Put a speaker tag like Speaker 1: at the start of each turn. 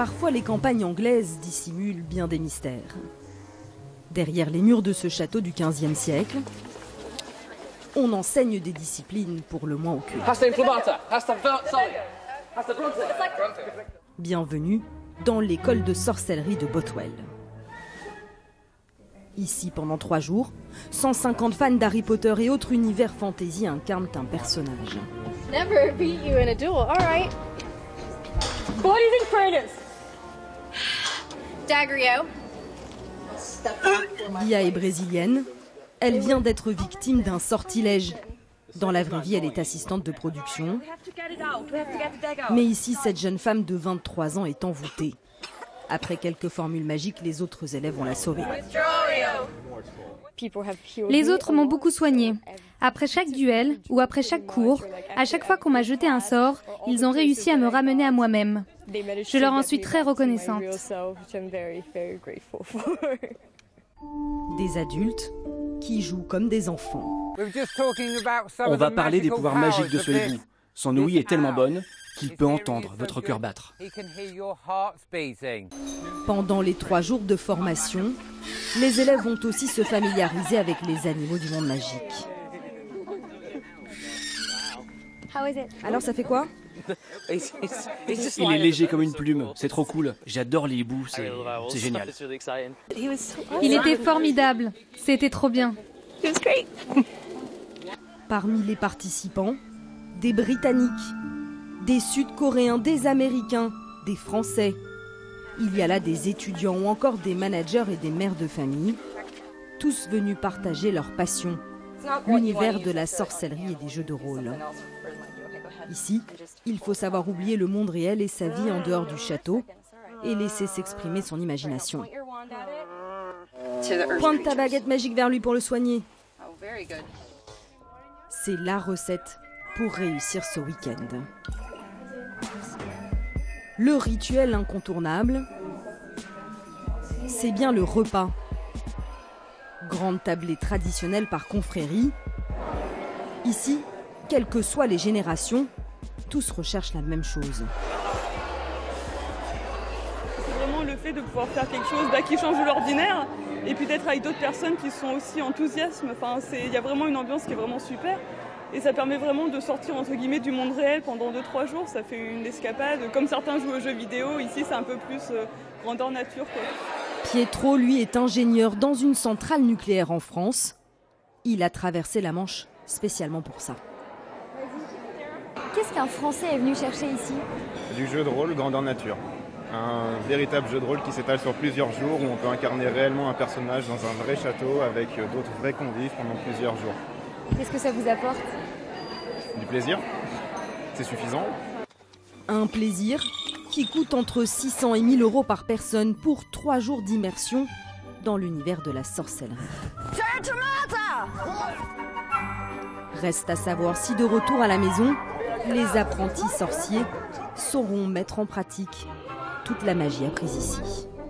Speaker 1: Parfois, les campagnes anglaises dissimulent bien des mystères. Derrière les murs de ce château du XVe siècle, on enseigne des disciplines pour le moins occultes. Bienvenue dans l'école de sorcellerie de Bothwell. Ici, pendant 3 jours, 150 fans d'Harry Potter et autres univers fantasy incarnent un personnage.
Speaker 2: Never beat you in a duel. All right.
Speaker 3: What do you think Fred is?
Speaker 2: Dagrio.
Speaker 1: Lia est brésilienne. Elle vient d'être victime d'un sortilège. Dans la vraie vie, elle est assistante de production. Mais ici, cette jeune femme de 23 ans est envoûtée. Après quelques formules magiques, les autres élèves vont la sauver.
Speaker 4: Les autres m'ont beaucoup soignée. Après chaque duel ou après chaque cours, à chaque fois qu'on m'a jeté un sort, ils ont réussi à me ramener à moi-même. Je leur en suis très reconnaissante.
Speaker 1: Des adultes qui jouent comme des enfants.
Speaker 5: On va parler des pouvoirs magiques de ce hibou. Son ouïe est tellement bonne qu'il peut entendre votre cœur battre.
Speaker 1: Pendant les 3 jours de formation, les élèves vont aussi se familiariser avec les animaux du monde magique. Alors ça fait quoi?
Speaker 5: Il est léger comme une plume, c'est trop cool. J'adore les hiboux, c'est génial.
Speaker 4: Il était formidable. C'était trop bien.
Speaker 1: Parmi les participants, des Britanniques, des Sud-Coréens, des Américains, des Français. Il y a là des étudiants ou encore des managers et des mères de famille, tous venus partager leur passion, l'univers de la sorcellerie et des jeux de rôle. Ici, il faut savoir oublier le monde réel et sa vie en dehors du château et laisser s'exprimer son imagination. Pointe ta baguette magique vers lui pour le soigner. C'est la recette pour réussir ce week-end. Le rituel incontournable, c'est bien le repas. Grande tablée traditionnelle par confrérie. Ici, quelles que soient les générations, tous recherchent la même chose.
Speaker 3: C'est vraiment le fait de pouvoir faire quelque chose qui change de l'ordinaire et puis d'être avec d'autres personnes qui sont aussi enthousiastes. Enfin, il y a vraiment une ambiance qui est vraiment super. Et ça permet vraiment de sortir entre guillemets du monde réel pendant 2-3 jours. Ça fait une escapade. Comme certains jouent aux jeux vidéo, ici c'est un peu plus grandeur nature, quoi.
Speaker 1: Pietro, lui, est ingénieur dans une centrale nucléaire en France. Il a traversé la Manche spécialement pour ça.
Speaker 2: Qu'est-ce qu'un Français est venu chercher ici?
Speaker 6: Du jeu de rôle grandeur nature. Un véritable jeu de rôle qui s'étale sur plusieurs jours où on peut incarner réellement un personnage dans un vrai château avec d'autres vrais convives pendant plusieurs jours.
Speaker 2: Qu'est-ce que ça vous apporte?
Speaker 6: Du plaisir, c'est suffisant.
Speaker 1: Un plaisir qui coûte entre 600 et 1000 euros par personne pour 3 jours d'immersion dans l'univers de la sorcellerie. Reste à savoir si de retour à la maison, les apprentis sorciers sauront mettre en pratique toute la magie apprise ici.